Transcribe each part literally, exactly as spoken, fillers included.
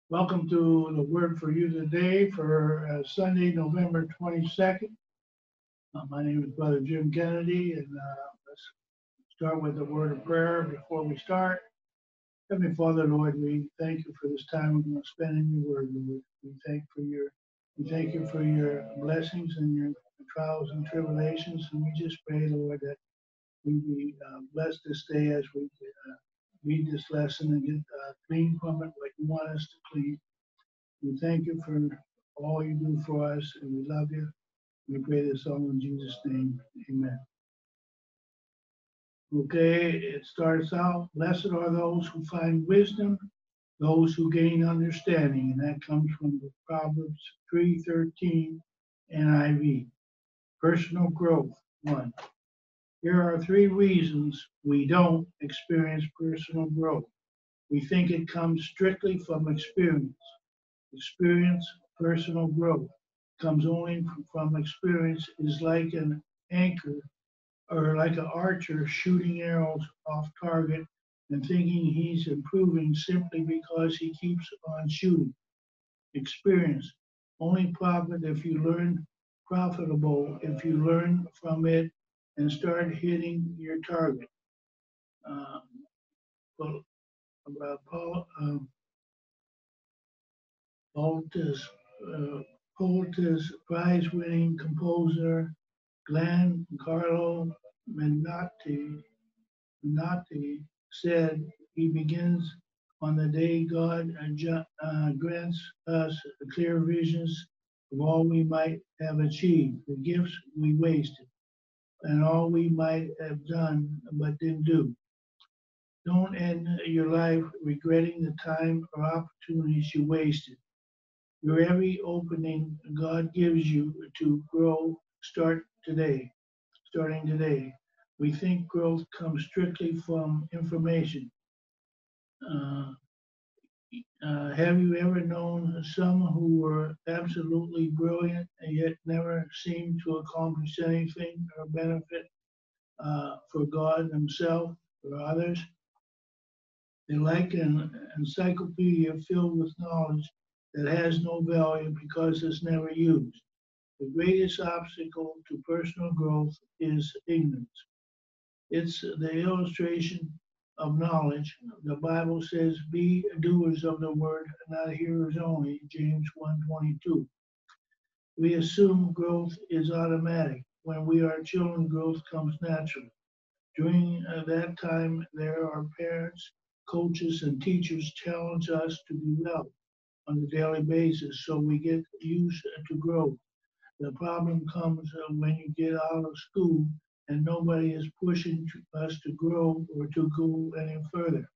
Welcome to the word for you today for uh, Sunday, November twenty-second. Uh, my name is Brother Jim Kennedy, and uh, let's start with the word of prayer before we start. Heavenly Father, Lord, we thank you for this time we're going to spend in your word, Lord. We thank for your we thank you for your blessings and your trials and tribulations, and we just pray, Lord, that we be uh, blessed this day as we uh, read this lesson and get uh, clean from it like you want us to clean. We thank you for all you do for us, and we love you. We pray this all in Jesus' name. Amen. Okay, it starts out, blessed are those who find wisdom, those who gain understanding, and that comes from the Proverbs three thirteen N I V. Personal growth, one. Here are three reasons we don't experience personal growth. We think it comes strictly from experience. Experience, personal growth comes only from experience, is like an anchor or like an archer shooting arrows off target and thinking he's improving simply because he keeps on shooting. Experience, only profit if you learn profitable, if you learn from it and start hitting your target. Uh, well, uh, Paul, um, Baltus, uh, Baltus prize-winning composer Glenn Carlo Menotti, Menotti said he begins on the day God uh, grants us clear visions of all we might have achieved, the gifts we wasted, and all we might have done but didn't do. Don't end your life regretting the time or opportunities you wasted. Your every opening God gives you to grow, start today, starting today. We think growth comes strictly from information. Uh, uh, have you ever known some who were absolutely brilliant and yet never seemed to accomplish anything or benefit uh, for God Himself or others? They're like an encyclopedia filled with knowledge that has no value because it's never used. The greatest obstacle to personal growth is ignorance. It's the illustration of knowledge. The Bible says, be doers of the word, not hearers only, James one twenty-two. We assume growth is automatic. When we are children, growth comes naturally. During uh, that time, there are parents, coaches, and teachers challenge us to do well on a daily basis, so we get used to growth. The problem comes uh, when you get out of school and nobody is pushing to us to grow or to go any further.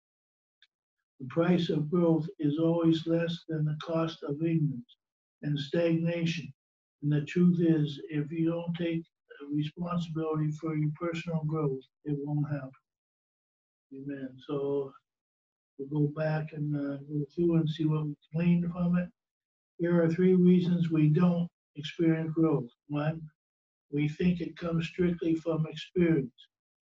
The price of growth is always less than the cost of ignorance and stagnation. And the truth is, if you don't take responsibility for your personal growth, it won't happen. Amen. So we'll go back and uh, go through and see what we gleaned from it. Here are three reasons we don't experience growth. One, we think it comes strictly from experience.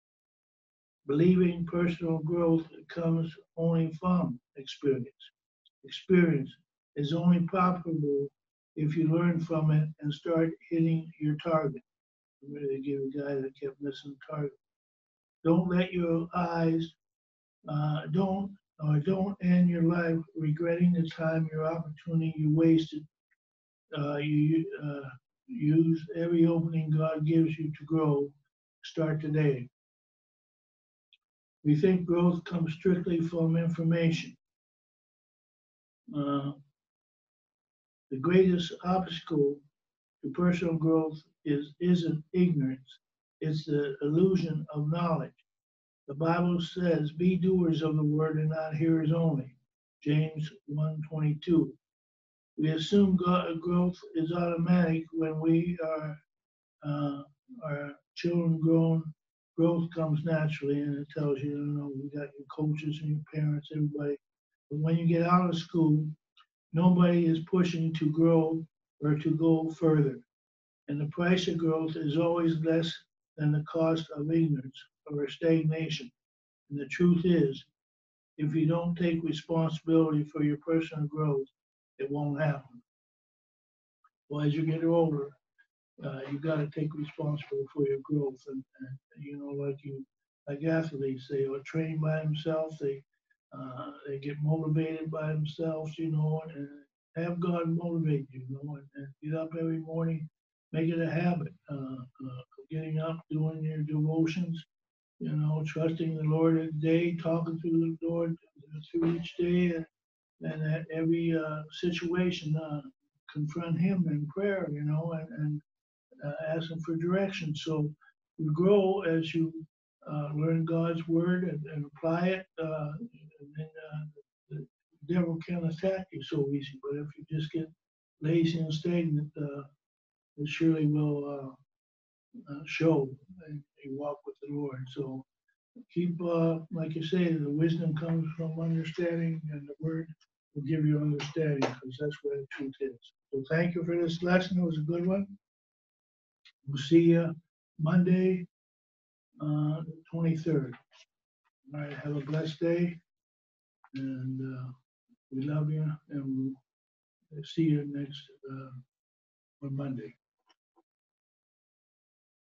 Believing personal growth comes only from experience. Experience is only profitable if you learn from it and start hitting your target. I'm ready to give a guy that kept missing the target. Don't let your eyes, uh, don't, or don't end your life regretting the time, your opportunity you wasted. Uh, you uh, use every opening God gives you to grow. Start today. We think growth comes strictly from information. Uh, the greatest obstacle to personal growth is, isn't ignorance, it's the illusion of knowledge. The Bible says, be doers of the word and not hearers only. James one twenty-two. We assume God, growth is automatic when we are uh, our children grown. Growth comes naturally, and it tells you, you know, we got your coaches and your parents, everybody. But when you get out of school, nobody is pushing to grow or to go further. And the price of growth is always less than the cost of ignorance or stagnation. And the truth is, if you don't take responsibility for your personal growth, it won't happen. Well, as you get older, uh, you got to take responsibility for your growth, and, and you know, like you, like athletes, they are trained by themselves. They uh, they get motivated by themselves, you know, and have God motivate you, you know, and, and get up every morning, make it a habit. Uh, uh, getting up, doing your devotions, you know, trusting the Lord every day, talking to the Lord through each day, and, and at every uh, situation, uh, confront Him in prayer, you know, and, and uh, ask Him for direction. So you grow as you uh, learn God's word and, and apply it, uh, and then uh, the devil can't attack you so easy. But if you just get lazy and stagnant, uh, it surely will uh, uh, show and you walk with the Lord. So keep, uh, like you say, the wisdom comes from understanding, and the word will give you understanding, because that's where the truth is. So thank you for this lesson. It was a good one. We'll see you Monday, uh, twenty-third. All right, have a blessed day, and uh, we love you, and we'll see you next uh, on Monday.